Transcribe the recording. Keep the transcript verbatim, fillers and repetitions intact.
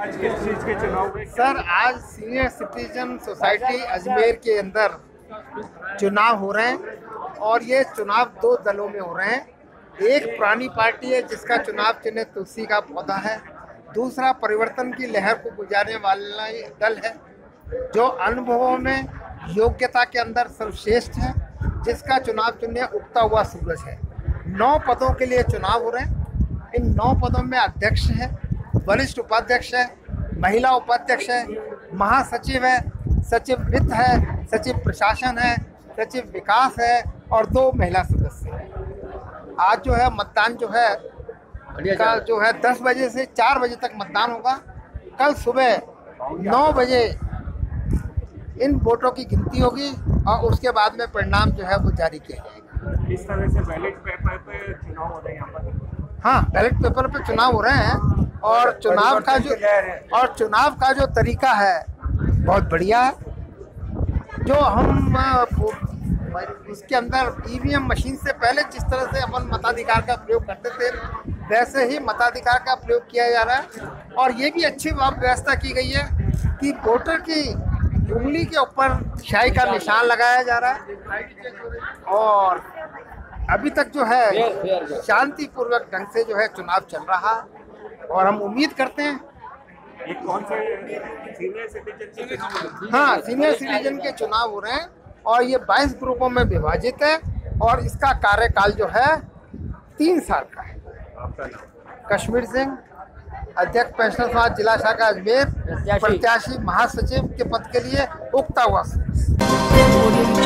आज किस चीज के चुनाव में? सर, आज सीनियर सिटीजन सोसाइटी अजमेर के अंदर चुनाव हो रहे हैं और ये चुनाव दो दलों में हो रहे हैं। एक पुरानी पार्टी है जिसका चुनाव चिन्ह तुलसी का पौधा है। दूसरा परिवर्तन की लहर को गुजारने वाला दल है जो अनुभवों में योग्यता के अंदर सर्वश्रेष्ठ है, जिसका चुनाव चिन्ह उगता हुआ सूरज है। नौ पदों के लिए चुनाव हो रहे हैं। इन नौ पदों में अध्यक्ष है, वरिष्ठ उपाध्यक्ष है, महिला उपाध्यक्ष है, महासचिव है, सचिव वित्त है, सचिव प्रशासन है, सचिव विकास है और दो महिला सदस्य हैं। आज जो है मतदान जो है का जो है दस बजे से चार बजे तक मतदान होगा। कल सुबह नौ बजे इन वोटों की गिनती होगी और उसके बाद में परिणाम जो है वो जारी किया जाएगा। इस तरह से बैलेट पेपर पे चुनाव हो रहे हैं यहाँ पर? हाँ, बैलेट पेपर पे चुनाव हो रहे हैं और चुनाव का जो और चुनाव का जो तरीका है बहुत बढ़िया है। जो हम उसके अंदर ईवीएम मशीन से पहले जिस तरह से अपन मताधिकार का प्रयोग करते थे वैसे ही मताधिकार का प्रयोग किया जा रहा है। और ये भी अच्छी व्यवस्था की गई है कि वोटर की उंगली के ऊपर स्याही का निशान लगाया जा रहा है और अभी तक जो है शांतिपूर्वक ढंग से जो है चुनाव चल रहा है और हम उम्मीद करते हैं। ये कौन से सीनियर सिटीजन के चुनाव? हाँ, सीनियर सिटीजन के चुनाव हो रहे हैं और ये बाईस ग्रुपों में विभाजित है और इसका कार्यकाल जो है तीन साल का है। आपका नाम? कश्मीर सिंह, अध्यक्ष पेंशनर समाज जिला शाखा अजमेर, प्रत्याशी महासचिव के पद के लिए उगता हुआ।